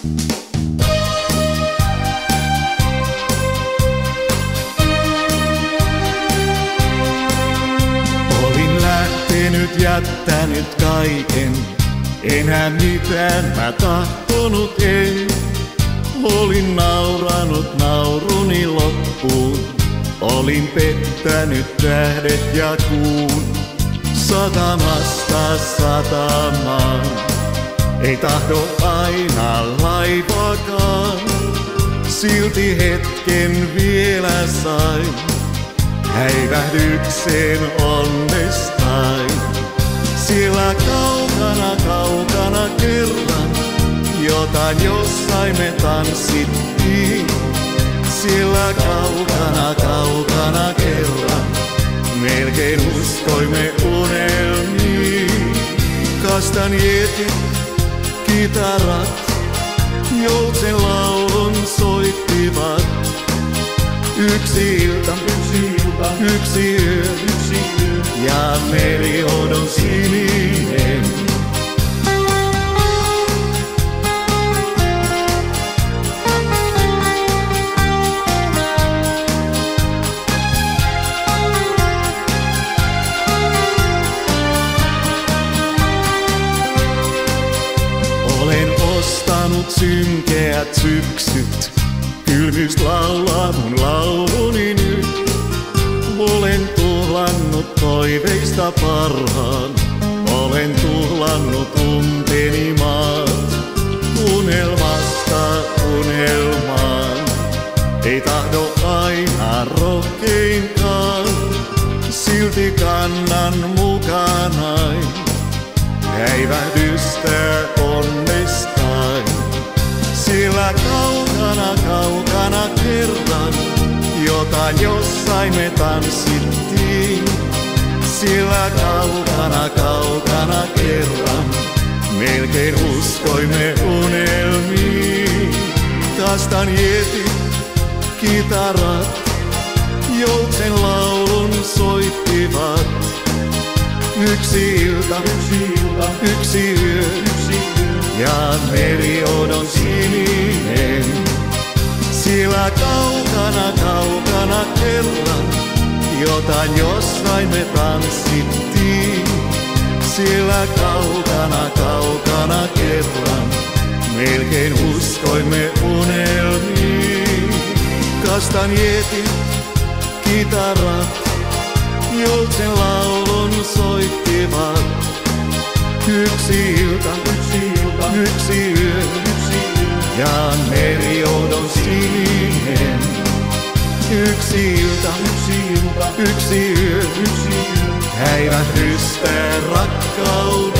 Olin lähtenyt, jättänyt kaiken, enää mitään mä tahtonut en. Olin nauranut nauruni loppuun, olin pettänyt tähdet ja kuun. Satamasta satamaan, ei tahdo aina laivakaan. Silti hetken vielä sain, häivähdyksen onnestain. Siellä kaukana, kaukana kerran, jotain jossain me tanssittiin. Siellä kaukana, kaukana kerran, melkein uskoimme unelmiin. Kastanjetit, kitarat, joutsen laulun soittivat. Yksi ilta, yksi yö, ja merihodon sininen. Olen ostanut synkeät syksyt, kylmyys laulaa mun lauluni nyt. Olen tuhlannut toiveista parhaan, olen tuhlannut unteni maat. Unelmasta unelmaan, ei tahdo aina rohkeinkaan. Silti kannan mukanain, häivähdystä onnestain. Siellä kaukana, kaukana kerran, jotain jossain me tanssittiin. Siellä kaukana, kaukana kerran, melkein uskoimme unelmiin. Kastanjetit, kitarat, joutsen laulun soittivat. Yksi ilta, yksi yö, ja merihodon sininen. Siellä kaukana, kaukana kerran, jotain jossain me tanssittiin. Siellä kaukana, kaukana kerran, melkein uskoimme unelmiin. Kastanjetit, kitarat, joutsen laulun soittivat. Yksi ilta, yksi yö, ja merihodon sininen. Yksi ilta, yksi yö, häivähdystä rakkauden.